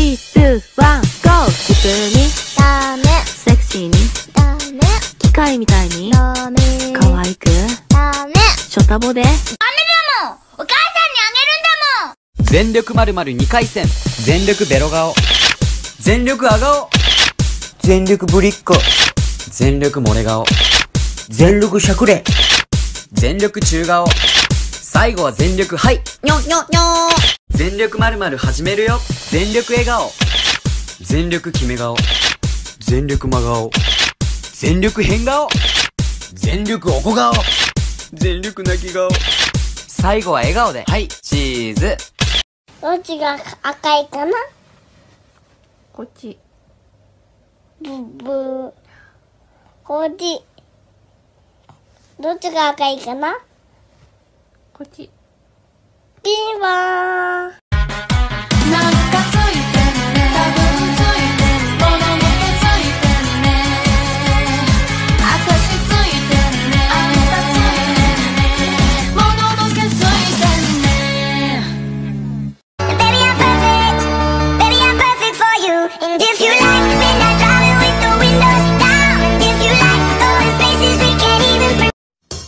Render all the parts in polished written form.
2、1、GO！ 普通にダメ。 セクシーにダメ。 機械みたいにダメ。 可愛くダメ。 ショタボでダメだもん。お母さんにあげるんだもん。 全力〇〇2回戦。全力ベロ顔。全力ア顔。全力ぶりっ子。全力漏れ顔。全力しゃくれ。全力中顔。最後は全力はい。にょにょにょー。全力〇〇始めるよ。全力笑顔。全力決め顔。全力真顔。全力変顔。全力おこ顔。全力泣き顔。最後は笑顔で。はい、チーズ。 どっちが赤いかな？ こっち。 ブブー。こっち。どっちが赤いかな？ こっち。 ピンポーン。 なんかついてんね。多分ついてん。もののけついてんね。あたしついてんね。あんたついてんね。もののけついてんね。 Baby, I'm perfect. Baby, I'm perfect for you. And if you like midnight driving with the windows down, and if you like going places we can't even bring.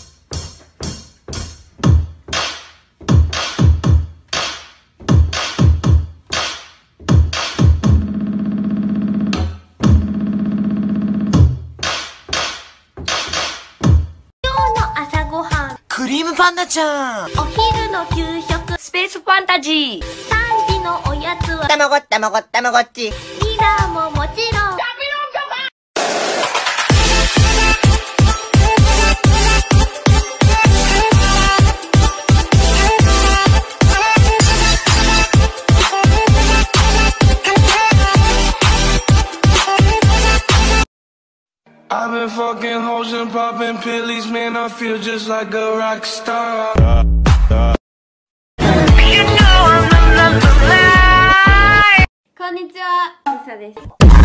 朝ごはん、 クリームパンダちゃん。 お昼の給食、 スペースファンタジー。 3時のおやつはたまごったまごったまごっち。 ディナーももちろん。 I've been fucking hoes and popping pillies, man, I feel just like a rock star. You know I'm the lie. こんにちは、リサです。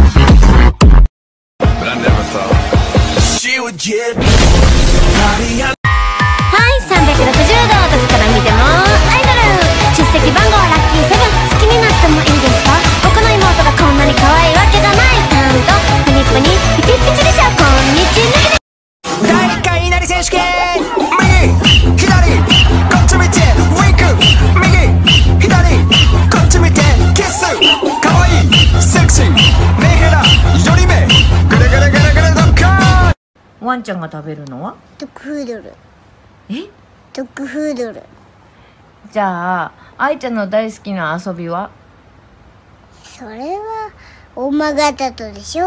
But I never thought she would get body. はい、360度どこから見てもアイドル。出席番号はラッキーセブン。好きになってもいいですか？僕の妹がこんなに可愛いわけがない。ちゃんとプニプニピチピチでしょ。こんにちは。 大会稲荷選手権。右左こっち見てウィンク。右左こっち見てキス。かわいいセクシーメンヘラより目グレグレグレグレドッカー。 ワンちゃんが食べるのは？ ドッグフードル。 え？ ドッグフードル。 じゃあ愛ちゃんの大好きな遊びは？ それはおまがたとでしょ。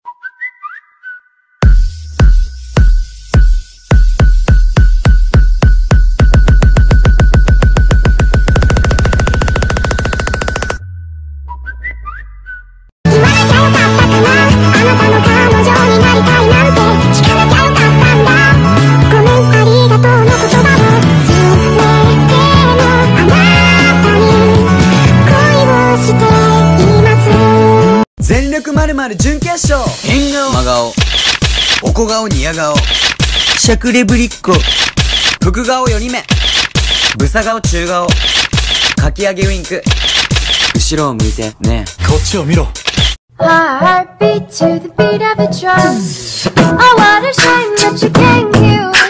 全力〇〇準決勝。変顔真顔。おこ顔ニヤ顔。しゃくれぶりっ子。福顔4人目。ブサ顔中顔。かき上げウインク。後ろを向いてねえこっちを見ろ。 Heartbeat to the beat of a drum. Oh, what a shame that you can't hear.